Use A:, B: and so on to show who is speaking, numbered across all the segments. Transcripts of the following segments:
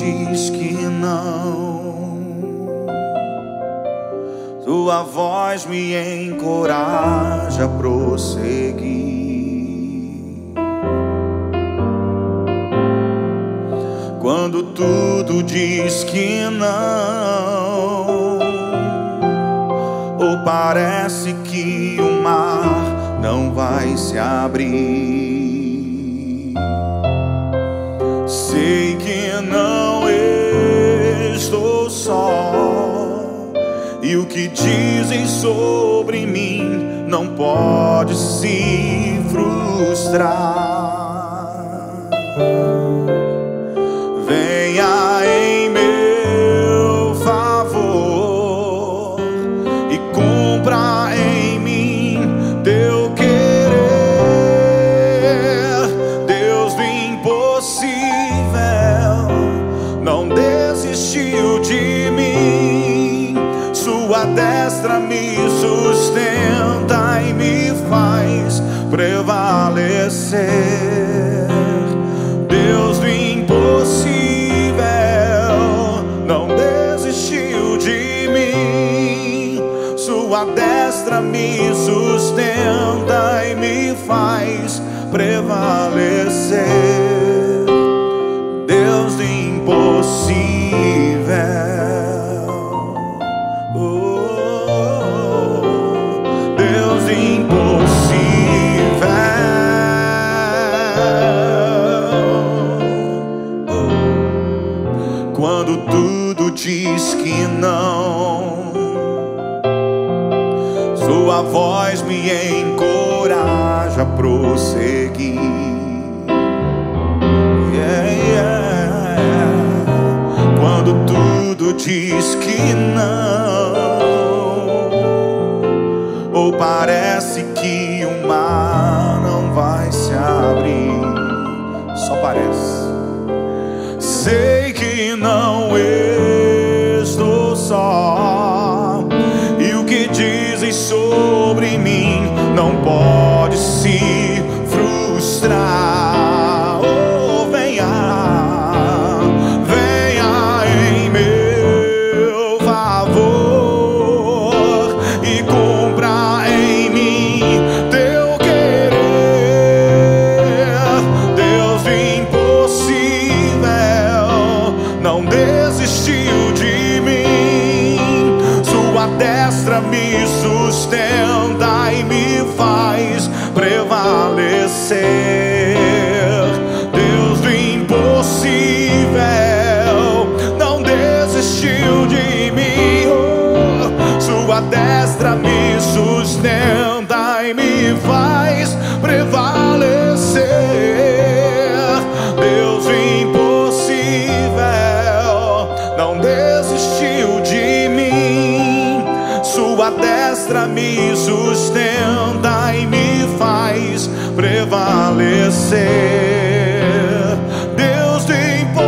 A: diz que não, tua voz me encoraja a prosseguir. Quando tudo diz que não, ou parece que o mar não vai se abrir, sei que não estou só, e o que dizem sobre mim não pode se frustrar. Venha em meu favor e cumpra em mim teu querer. Deus do impossível não desistiu de mim. Sua destra me sustenta e me faz prevalecer. Deus do impossível não desistiu de mim. Sua destra me sustenta e me faz prevalecer. Deus do impossível, Deus do impossível. Quando tudo diz que não, sua voz me encoraja a prosseguir. Quando tudo diz que não, ou parece que o mar não vai se abrir, só parece. Sei que não estou só, e o que dizem sobre mim não pode se frustrar. Oh, venha, venha em meu favor e cumpra em mim teu querer. Deus do impossível não desistiu de mim. Sua destra me sustenta e me faz prevalecer. Deus do impossível não desistiu de mim. Sua destra me sustenta e me faz prevalecer. Deus do impossível não desistiu de mim. Sua destra me sustenta e me faz prevalecer. Deus do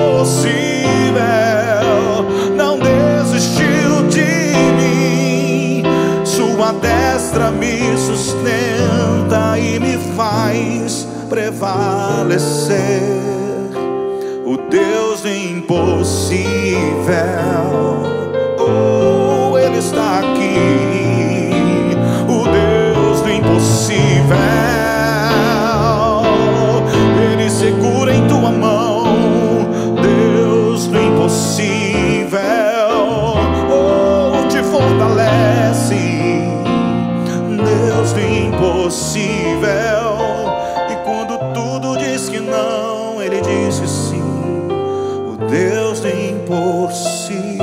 A: impossível não desistiu de mim. Sua destra me sustenta e me faz prevalecer. O Deus do impossível, oh, Ele está aqui. O Deus do impossível, Ele segura em tua mão. Deus do impossível, oh, te fortalece. Deus do impossível, e quando tudo diz que não, Ele diz que sim. O Deus do impossível.